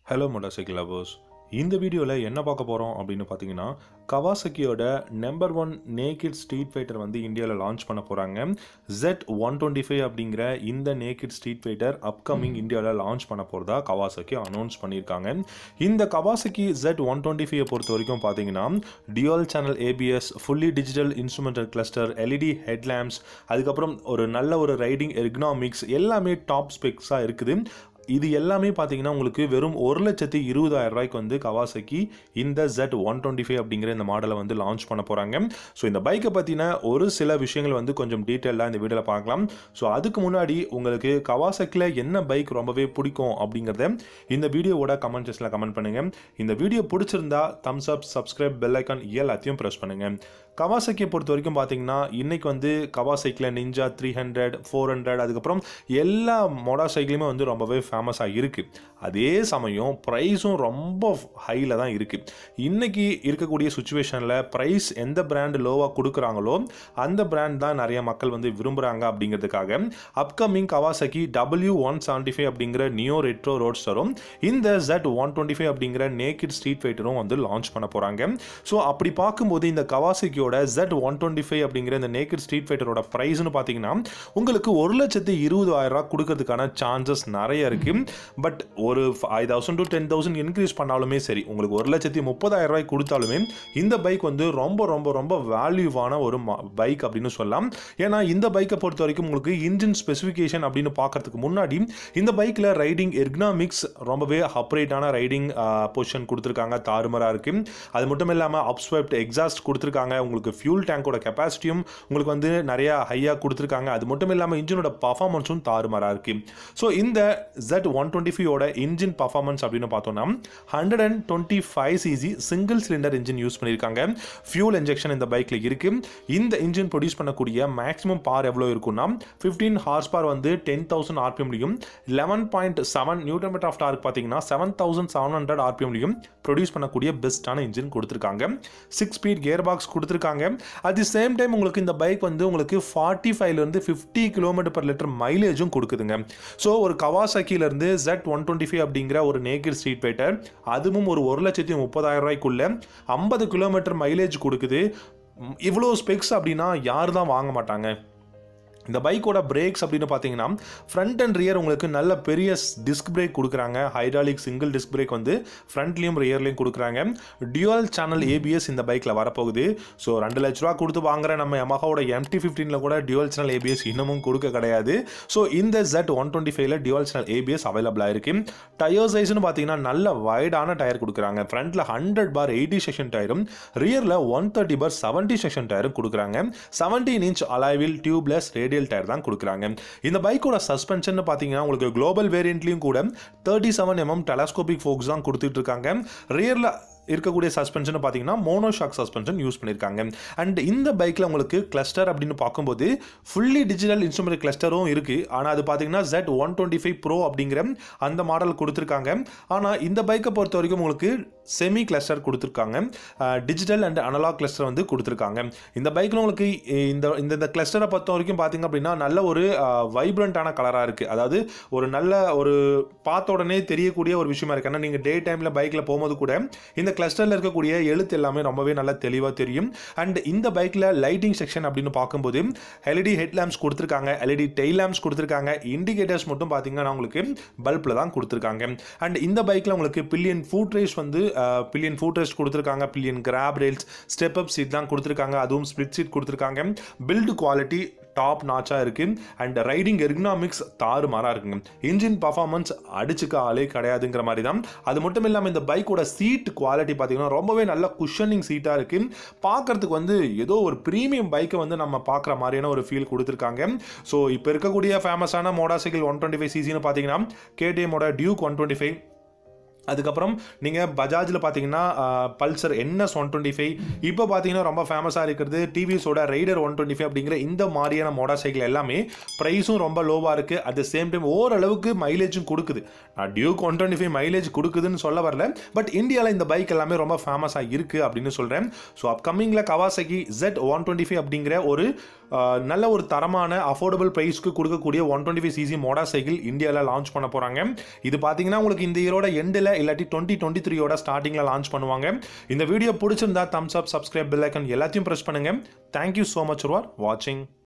Hello motorcycle lovers. இந்த வீடியோல என்ன பார்க்க போறோம் அப்படினு பாத்தீங்கன்னா Kawasakiயோட நம்பர் 1 நேக்கட் ஸ்ட்ரீட் ஃபைட்டர் வந்து இந்தியால லான்ச் பண்ண போறாங்க. Z-125 அப்படிங்கற இந்த நேக்கட் ஸ்ட்ரீட் ஃபைட்டர் அப்கமிங் இந்தியால லான்ச் பண்ண போறதா Kawasaki அனௌன்ஸ் பண்ணிருக்காங்க. இந்த Kawasaki Z-125 பொறுத்த வரைக்கும் பாத்தீங்கன்னா dual channel ABS, fully digital instrumental cluster, LED headlamps, அதுக்கு அப்புறம் ஒரு நல்ல ஒரு ரைடிங் எர்கனாமிக்ஸ் எல்லாமே டாப் ஸ்பெக்ஸா இருக்குது. இது எல்லாமே பாத்தீங்கன்னா உங்களுக்கு வெறும் 1,20,000 ரூபாய்க்கு வந்து Kawasaki இந்த Z-125 அப்படிங்கற இந்த மாடலை வந்து லான்ச் பண்ண போறாங்க. சோ இந்த பைக்கை பத்தின ஒரு சில விஷயங்கள் வந்து கொஞ்சம் டீடைலா இந்த வீடியோல பார்க்கலாம். சோ அதுக்கு முன்னாடி உங்களுக்கு Kawasakiல என்ன பைக் ரொம்பவே பிடிக்கும் அப்படிங்கறத இந்த வீடியோவோட கமெண்ட் செக்ஷன்ல கமெண்ட் பண்ணுங்க. இந்த வீடியோ பிடிச்சிருந்தா thumbs up, subscribe, bell icon எல்லாத்தையும் பிரஸ் பண்ணுங்க. Kawasaki பொறுத்த வரைக்கும் பாத்தீங்கன்னா இன்னைக்கு வந்து Kawasakiல Ninja 300, 400 அதுக்கு அப்புறம் எல்லா மோட்டார் சைக்கிளுமே வந்து ரொம்பவே ஃபேமஸா இருக்கு. அதே சமயம் பிரைஸும் ரொம்ப ஹைல தான் இருக்கு. இன்னைக்கு இருக்கக்கூடிய சிச்சுவேஷன்ல பிரைஸ் எந்த பிராண்ட் லோவா கொடுக்கறாங்களோ அந்த பிராண்ட் தான் நிறைய மக்கள் வந்து விரும்புறாங்க அப்படிங்கிறதுக்காக அப்கமிங் Kawasaki W175 அப்படிங்கற நியோ ரெட்ரோ ரோட்ஸ்டரும் இந்த Z-125 அப்படிங்கற நேக்கட் ஸ்ட்ரீட் ஃபைட்டரும் வந்து லான்ச் பண்ண போறாங்க. சோ அப்படி பாக்கும்போது இந்த Kawasaki Z-125 அப்படிங்கற இந்த நேக்கட் ஸ்ட்ரீட் ஃபைட்டரோட பிரைஸ்னு பாத்தீங்கன்னா உங்களுக்கு 1,20,000 ரூபாய் கொடுக்கிறதுக்கான சான்சஸ் நிறைய இருக்கு. பட் ஒரு 5,000 to 10,000 இன்க்ரீஸ் பண்ணாலுமே சரி உங்களுக்கு 1,30,000 ரூபாய் கொடுத்தாலுமே இந்த பைக் வந்து ரொம்ப ரொம்ப ரொம்ப வேல்யூவான ஒரு பைக் அப்படின்னு சொல்லலாம். ஏன்னா இந்த பைக்கை பொறுத்த வரைக்கும் உங்களுக்கு இன்ஜின் ஸ்பெசிஃபிகேஷன் அப்படின்னு பார்க்கறதுக்கு முன்னாடி இந்த பைக்ல ரைடிங் எர்கனாமிக்ஸ் ரொம்பவே அப்ரைட்டான ரைடிங் பொசிஷன் கொடுத்துருக்காங்க, தாறுமாறா இருக்கு. அது மட்டும் இல்லாம அப்ஸ்வைப்ட் எக்ஸாஸ்ட் கொடுத்துருக்காங்க. உங்களுக்கு ஃபியூல் டேங்கோட கெபாசிட்டியும் உங்களுக்கு வந்து நிறைய ஹையா கொடுத்துருக்காங்க. அது மட்டும் இல்லாம இன்ஜினோட பர்ஃபார்மன்ஸும் தாறுமாறா இருக்கு. ஸோ இந்த Z-125 ஓட இன்ஜின் பர்ஃபார்மன்ஸ் அப்படின்னு பார்த்தோம்னா 125 cc single cylinder engine use பண்ணியிருக்காங்க. ஃபியூல் இன்ஜெக்ஷன் இந்த பைக்ல இருக்கு. இந்த இன்ஜின் ப்ரொடியூஸ் பண்ணக்கூடிய மேக்ஸிமம் பவர் எவ்வளோ இருக்குன்னா 15 ஹார்ஸ் பவர் வந்து 10,000 RPM-லையும் 11.7 நியூட்டன் மீட்டர் ஆஃப் டார்க் பார்த்தீங்கன்னா 7,700 RPM-லையும் ப்ரொடியூஸ் பண்ணக்கூடிய பெஸ்டான இன்ஜின் கொடுத்துருக்காங்க. 6 ஸ்பீட் கியர் பாக்ஸ் கொடுத்துருக்காங்க. அட் தி சேம் டைம் உங்களுக்கு இந்த பைக் வந்து உங்களுக்கு 45 இருந்து 50 km/லிட்டர் மைலேஜும் கொடுக்குதுங்க. ஸோ ஒரு Kawasakiல இருந்து Z-125 அப்படிங்கிற ஒரு நேக்கட் ஸ்ட்ரீட் ஃபைட்டர் அதுவும் ஒரு 1,30,000 ரூபாய்க்குள்ள 50 km மைலேஜ் கொடுக்குது. இவ்வளோ ஸ்பெக்ஸ் அப்படின்னா யார் தான் வாங்க மாட்டாங்க. இந்த பைக்கோட பிரேக்ஸ் அப்படின்னு பார்த்தீங்கன்னா ஃப்ரண்ட் அண்ட் ரியர் உங்களுக்கு நல்ல பெரிய டிஸ்க் பிரேக் கொடுக்குறாங்க. ஹைட்ராலிக் சிங்கிள் டிஸ்க் பிரேக் வந்து ஃப்ரண்ட்லையும் ரியர்லையும் கொடுக்குறாங்க. டியூவல் சேனல் ABS இந்த பைக்கில் வரப்போகுது. ஸோ 2 லட்ச ரூபா கொடுத்து வாங்குற நம்ம Yamahaவோட MT-15ல கூட டியூவல் சேனல் ABS இன்னமும் கொடுக்க கிடையாது. ஸோ இந்த Z-125ல டியூவல் சேனல் ABS அவைலபிளாக இருக்கு. டயர் சைஸ்னு பார்த்தீங்கன்னா நல்ல வைடான டயர் கொடுக்குறாங்க. ஃப்ரண்ட்ல 100/80 செக்ஷன் டயரும் ரியரில் 130/70 செக்ஷன் டயரும் கொடுக்குறாங்க. 17 inch அலாய்வில் டியூப்லெஸ் டயர் தான் கொடுக்குறாங்க. இந்த பைக்கோட சஸ்பென்ஷன் பாத்தீங்கன்னா உங்களுக்கு குளோபல் வேரியன்ட்லயும் கூட 37 mm டெலஸ்கோபிக் ஃபோக்ஸ் தான் கொடுத்துட்டு இருக்காங்க. ரியர்ல இருக்கக்கூடிய சஸ்பென்ஷன் பாத்தீங்கன்னா மோனோஷாக் சஸ்பென்ஷன் யூஸ் பண்ணிருக்காங்க. அண்ட் இந்த பைக்ல உங்களுக்கு கிளஸ்டர் அப்படின்னு பார்க்கும்போது ஃபுல்லி டிஜிட்டல் இன்ஸ்ட்ருமெண்ட் கிளஸ்டரும் இருக்கு. ஆனா அது பாத்தீங்கன்னா Z-125 Pro அப்படிங்கிற அந்த மாடல் கொடுத்துருக்காங்க. ஆனா இந்த பைக்கை பொறுத்த வரைக்கும் உங்களுக்கு செமி கிளஸ்டர் கொடுத்துருக்காங்க. டிஜிட்டல் அண்ட் அனலாக் கிளஸ்டர் வந்து கொடுத்துருக்காங்க. இந்த பைக்ல உங்களுக்கு இந்த கிளஸ்டரை பொறுத்த வரைக்கும் பாத்தீங்க அப்படின்னா நல்ல ஒரு வைப்ரண்டான கலரா இருக்கு. அதாவது ஒரு நல்ல ஒரு பார்த்த உடனே தெரியக்கூடிய ஒரு விஷயமா இருக்கு. நீங்க டே டைம்ல பைக்ல போகும்போது கூட இந்த கிளஸ்டர்ல இருக்கக்கூடிய எழுத்து எல்லாமே ரொம்பவே நல்லா தெளிவா தெரியும். அண்ட் இந்த பைக்ல லைட்டிங் செக்ஷன் அப்படின்னு பார்க்கும்போது LED ஹெட்லாம்ப்ஸ் கொடுத்துருக்காங்க, LED டெயில் லாம்ப்ஸ் கொடுத்துருக்காங்க. இண்டிகேட்டர்ஸ் மட்டும் பாத்தீங்கன்னா உங்களுக்கு பல்ப்ல தான் கொடுத்துருக்காங்க. அண்ட் இந்த பைக்ல உங்களுக்கு பில்லியன் ஃபுட் ரேஸ் வந்து பில்லியன் ஃபுட் ரேஸ் கொடுத்துருக்காங்க. Pillion grab rails, step up seat தான் கொடுத்துருக்காங்க. அதுவும் ஸ்பிளிட் சீட் கொடுத்துருக்காங்க. பில்ட் குவாலிட்டி டாப் நாச்சா இருக்கு. அண்ட் ரைடிங் எர்கனாமிக்ஸ் தாறுமாறா இருக்குங்க. இன்ஜின் பர்ஃபார்மன்ஸ் அடிச்சுக்க ஆளே கிடையாதுங்கிற மாதிரி தான். அது மட்டும் இல்லாம இந்த பைக்கோட சீட் குவாலிட்டி பாத்தீங்கன்னா ரொம்பவே நல்ல குஷனிங் சீட்டா இருக்கு. பார்க்கறதுக்கு வந்து ஏதோ ஒரு பிரீமியம் பைக்கை வந்து நம்ம பார்க்குற மாதிரியான ஒரு ஃபீல் கொடுத்துருக்காங்க. ஸோ இப்போ இருக்கக்கூடிய ஃபேமஸான மோட்டார் சைக்கிள் 125cc பார்த்தீங்கன்னா KTMோட டியூக் 125, அதுக்கப்புறம் நீங்கள் பஜாஜில் பார்த்தீங்கன்னா பல்சர் NS 125, இப்போ பார்த்தீங்கன்னா ரொம்ப ஃபேமஸாக இருக்கிறது டிவிஎஸோட ரைடர் 125 அப்படிங்கிற இந்த மாதிரியான மோட்டார் சைக்கிள் எல்லாமே ப்ரைஸும் ரொம்ப லோவாக இருக்குது. அட் த சேம் டைம் ஓரளவுக்கு மைலேஜும் கொடுக்குது. நான் டியூக் 125 மைலேஜ் கொடுக்குதுன்னு சொல்ல வரல, பட் இந்தியாவில் இந்த பைக் எல்லாமே ரொம்ப ஃபேமஸாக இருக்குது அப்படின்னு சொல்கிறேன். ஸோ அப்கமிங்கில் Kawasaki Z-125 அப்படிங்கிற ஒரு நல்ல ஒரு தரமான அஃபோர்டபுள் ப்ரைஸ்க்கு கொடுக்கக்கூடிய 125cc மோட்டார் சைக்கிள் இந்தியாவில் லான்ச் பண்ண போகிறாங்க. இது பார்த்தீங்கன்னா உங்களுக்கு இந்த இயரோட எண்டில் இல்லாட்டி 2023 ஸ்டார்டிங்கில் லான்ச் பண்ணுவாங்க. இந்த வீடியோ பிடிச்சிருந்தா thumbs up, subscribe, bell icon எல்லாத்தையும் ப்ரெஸ் பண்ணுங்கள். தேங்க்யூ ஸோ மச் ஃபார் வாட்சிங்.